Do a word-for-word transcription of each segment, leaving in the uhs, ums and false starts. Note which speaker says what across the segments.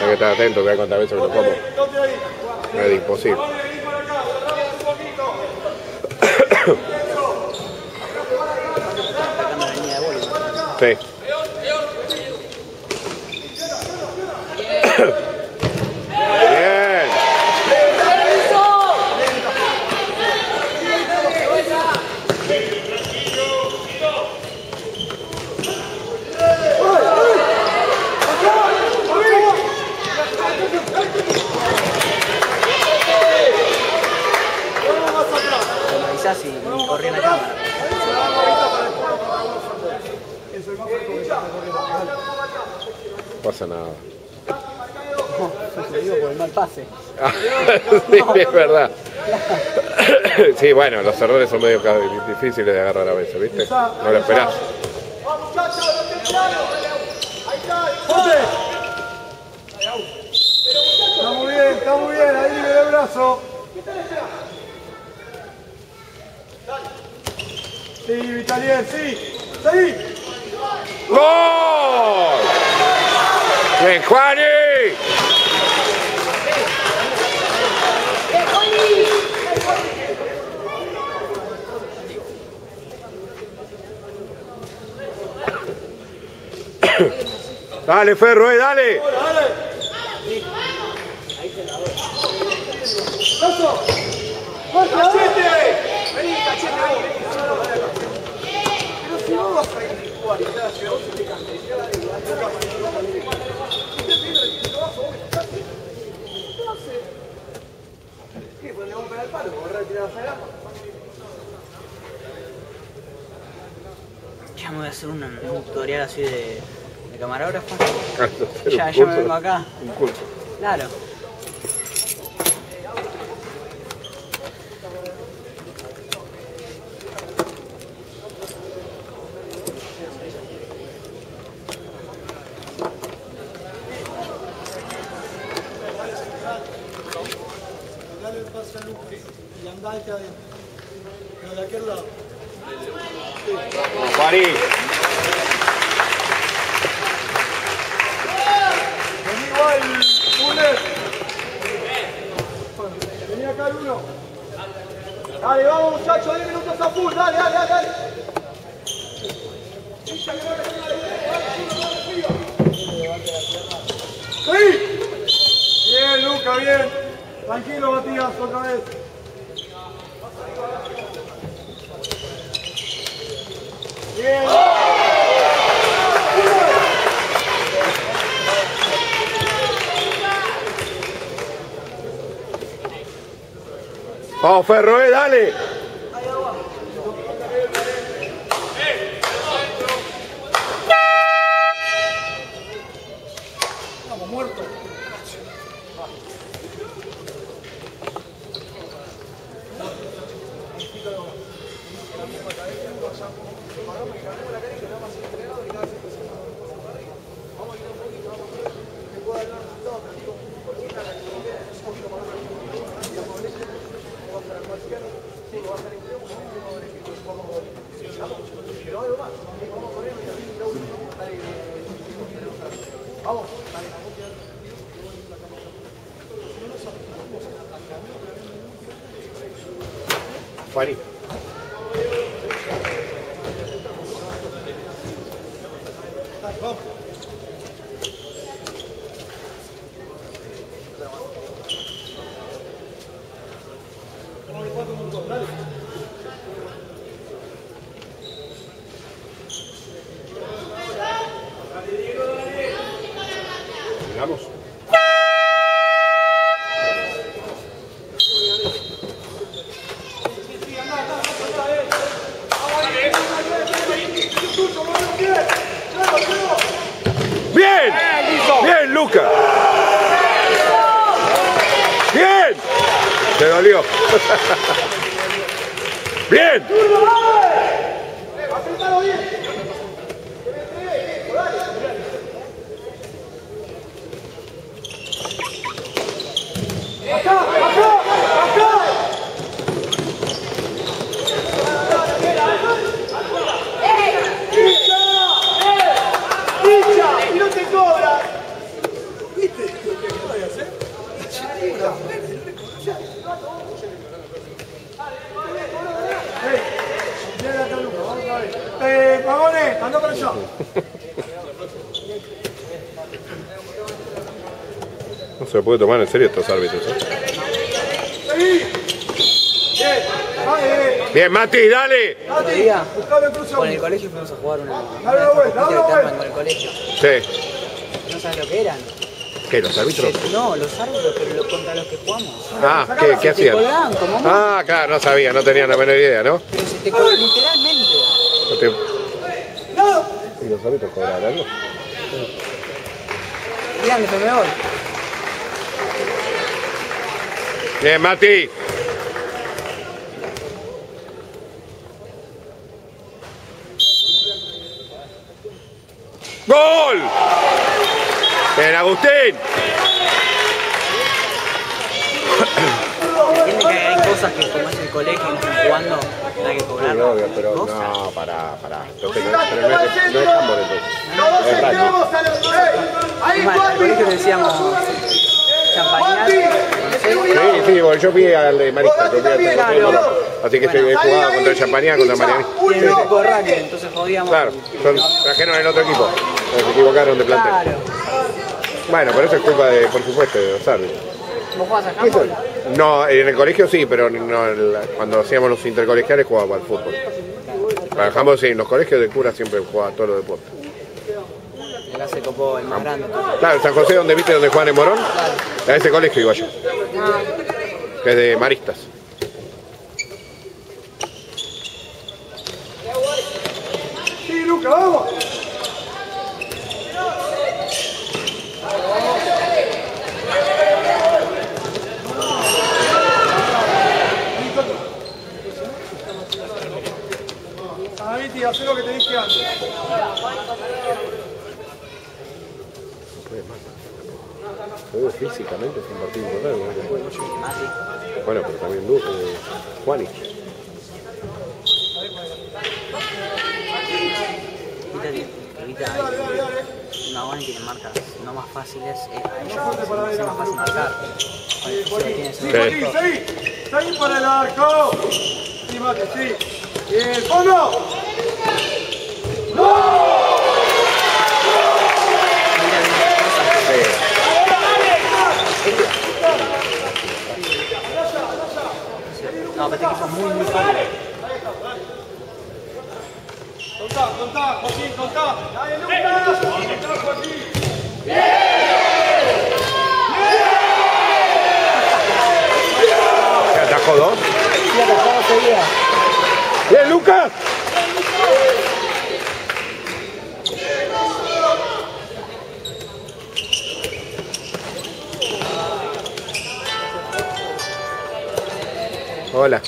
Speaker 1: que estar atento, que hay cuántas veces me lo como. Es imposible. Sí. Bien.
Speaker 2: Y corría la cámara.
Speaker 1: No pasa nada.
Speaker 2: No, lo digo por el mal pase.
Speaker 1: Sí, es verdad. Sí, bueno, los errores son medio difíciles de agarrar a veces, ¿viste? No lo esperás.
Speaker 3: Está muy bien, está muy bien, ahí libre el brazo. Sí, Vitalier, sí. ¡Sí!
Speaker 1: ¡Gol! ¡Bien, Juani! Dale, Ferro, eh, dale.
Speaker 3: ¡Paso! ¡Cachete! Vení, cachete, vení. Pero si no vas a ir a jugar y te das yo, te cantes. ¿Qué? Pues le vamos a pegar el palo, vamos a retirar hacia adelante.
Speaker 2: Ya me voy a hacer un, un tutorial así de, de camarógrafo.
Speaker 1: Ya,
Speaker 2: ya me vengo acá.
Speaker 1: Un curso.
Speaker 2: Claro.
Speaker 3: Dale el pase a Lucas y andate adentro. Pero de aquel lado.
Speaker 1: Juani.
Speaker 3: Vení igual, Fuller. Vení acá el uno. Dale, vamos muchachos, diez minutos a full, dale, dale, dale. dale. ¡Sí! Bien, Luca, bien. Tranquilo, Matías, otra vez. Bien.
Speaker 1: Vamos, Ferro, eh, dale.
Speaker 3: Estamos muertos. Vamos.
Speaker 1: Juani.
Speaker 3: Vamos. Dale.
Speaker 1: Vamos. Bien, bien, Luca. Bien. Te dolió. Bien.
Speaker 3: Apretalo bien. Acá, acá, acá. ¡Hincha! ¡Hincha! ¡Y no te cobra! ¿Viste? Eh, Pavone, anda para allá.
Speaker 1: No se puede tomar en serio estos árbitros, ¿eh?
Speaker 3: Bien, vale.
Speaker 1: Bien, Mati, dale.
Speaker 2: Otro día,
Speaker 3: Buscalo en cruz
Speaker 2: con el
Speaker 3: uno.
Speaker 2: colegio fuimos a jugar una,
Speaker 3: Dale la vuelta, dale la
Speaker 2: una
Speaker 3: vuelta.
Speaker 2: con el colegio.
Speaker 1: Sí.
Speaker 2: No sabes lo que eran.
Speaker 1: ¿Qué, los árbitros?
Speaker 2: No, los árbitros, pero los contra los que jugamos.
Speaker 1: Ah, ¿qué, qué
Speaker 2: Se te
Speaker 1: hacían?
Speaker 2: colgaban como mo-
Speaker 1: Ah, claro, no sabía, no tenía la menor idea, ¿no?
Speaker 2: Pero se te colgaban literalmente.
Speaker 1: No te- ¿Y los árbitros cobraban algo?
Speaker 2: Eran de Femebol.
Speaker 1: Bien, Mati. ¡Gol! Bien, Agustín.
Speaker 2: Entiende que hay cosas que como es el colegio y no están jugando, no hay que
Speaker 1: Sí,
Speaker 2: cobrarlo.
Speaker 1: obvio, pero
Speaker 2: ¿Vos?
Speaker 1: no, pará, pará. Entonces no, pero no, es, no es handball, entonces.
Speaker 3: Todos
Speaker 1: Es rugby.
Speaker 3: entramos a los... ¡Ey! Ahí,
Speaker 2: Mal, al colegio le
Speaker 3: Juanpi.
Speaker 2: decíamos champañar,
Speaker 1: Sí, sí, porque yo fui al de Marista, yo fui al
Speaker 2: Claro.
Speaker 1: Tecnológico, así que
Speaker 2: Bueno.
Speaker 1: he jugado contra el Champañá, contra Mariani.
Speaker 2: tienen un equipo de rugby, entonces jodíamos.
Speaker 1: Claro, son, trajeron el otro equipo, se equivocaron de plantel.
Speaker 2: Claro.
Speaker 1: Bueno, pero eso es culpa de, por supuesto, de los árbitros.
Speaker 2: ¿Vos jugás a handball?
Speaker 1: No, en el colegio sí, pero no, el- cuando hacíamos los intercolegiales jugaba al fútbol. Trabajamos sí, en los colegios de cura siempre jugaba todos los deportes.
Speaker 2: Acá se copó el más grande.
Speaker 1: Claro, San José, donde viste donde juegan en Morón, a ese colegio iba yo, que es de Maristas.
Speaker 3: Sí, Luca, vamos. Sanaviti, haz lo que te dije antes.
Speaker 1: Pero físicamente es un partido importante.
Speaker 2: Mati.
Speaker 1: Bueno, pero también Lu, eh, Juani.
Speaker 2: Ahorita, ahorita hay una buena tiene marcas no más fáciles, eh, a ellos es más fácil marcar. Ahora, si lo tienes en
Speaker 3: Sí,
Speaker 2: un
Speaker 3: Mati,
Speaker 2: punto,
Speaker 3: seguí. Seguí para el arco. Sí, Mati, sí. Bien, fondo.
Speaker 2: mira algunas cosas que- No, pero este equipo es muy, muy fuerte.
Speaker 3: Contá, contá, Joaquín, contá. Dale, Lucas. Contá, Joaquín.
Speaker 1: ¿Se atajó dos?
Speaker 2: Sí, atajado seguida.
Speaker 1: ¡Bien, Lucas! Hola.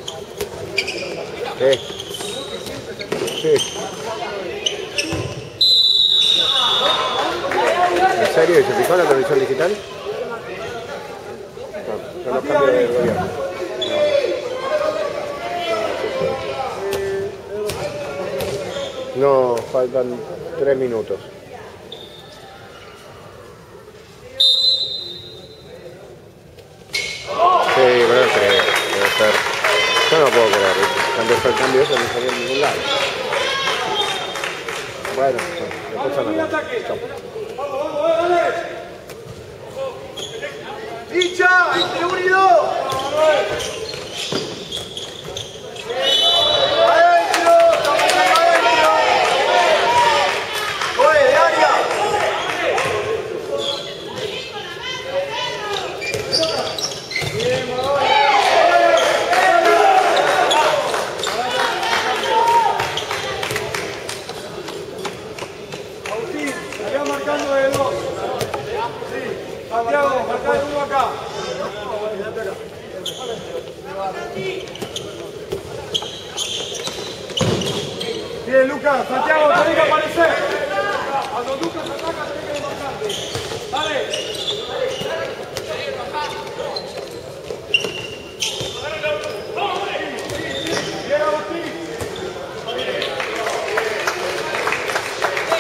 Speaker 1: Sí. Sí. ¿En serio? ¿Y se fijó la televisión digital? No, son los cambios del gobierno. No, faltan tres minutos. Sí, pero no creo, debe ser. Yo no puedo creer, cuando fue el cambio eso no salió en ningún lado. Bueno, después a la Chao.
Speaker 3: Vamos, vamos, dale. ¡Dicha! ¡Entre uno y dos! ¡Adentro! ¡Estamos adentro! ¡Oye, de área! Agustín, allá marcando de dos. Sí, Santiago, marcá de uno acá. Quédate acá. Bien, Lucas, Santiago, tenés que aparecer. Cuando Lucas ataca, tenés que marcarte. Dale. Bien, Agustín.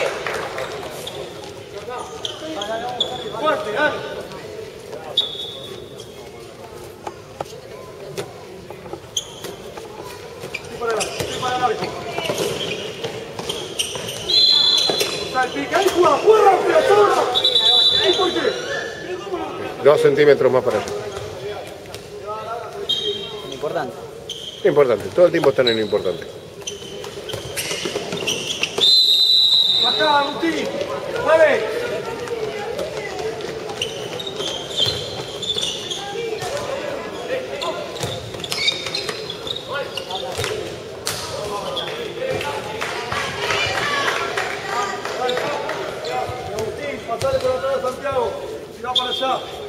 Speaker 3: Fuerte, dale. jugás? ¡Fuera, pero sobra! ¿Y por qué?
Speaker 1: Dos centímetros más para allá.
Speaker 2: Importante.
Speaker 1: Importante, todo el tiempo están en lo importante.
Speaker 3: Acá, Agustín. Dale. Agustín, pasale por atrás, Santiago. Tira para allá.